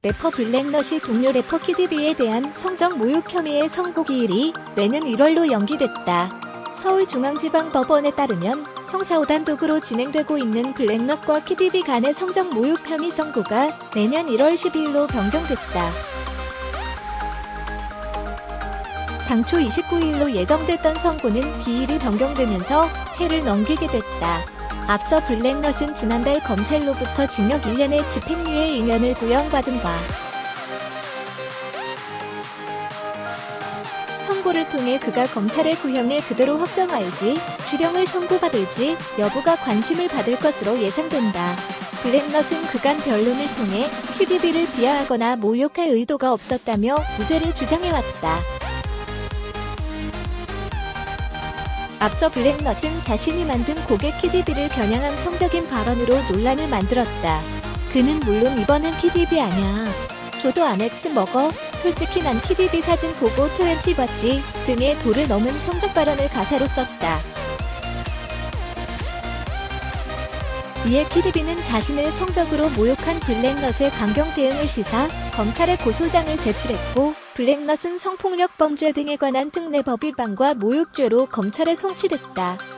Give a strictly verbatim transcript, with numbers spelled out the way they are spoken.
래퍼 블랙넛이 동료 래퍼 키디비에 대한 성적 모욕 혐의의 선고 기일이 내년 일월로 연기됐다. 서울중앙지방법원에 따르면 형사 오 단독으로 진행되고 있는 블랙넛과 키디비 간의 성적 모욕 혐의 선고가 내년 일월 십이일로 변경됐다. 당초 이십구일로 예정됐던 선고는 기일이 변경되면서 해를 넘기게 됐다. 앞서 블랙넛은 지난달 검찰로부터 징역 일 년의 집행유예 이 년을 구형받은 바 선고를 통해 그가 검찰의 구형을 그대로 확정할지 실형을 선고받을지 여부가 관심을 받을 것으로 예상된다. 블랙넛은 그간 변론을 통해 키디비를 비하하거나 모욕할 의도가 없었다며 무죄를 주장해왔다. 앞서 블랙넛은 자신이 만든 곡의 키디비를 겨냥한 성적인 발언으로 논란을 만들었다. 그는 물론 이번엔 키디비 아냐. 저도 안엑스 먹어. 솔직히 난 키디비 사진 보고 트웬티 봤지. 등의 도를 넘은 성적 발언을 가사로 썼다. 이에 키디비는 자신을 성적으로 모욕한 블랙넛의 강경 대응을 시사 검찰에 고소장을 제출했고 블랙넛은 성폭력 범죄 등에 관한 특례법 위반과 모욕죄로 검찰에 송치됐다.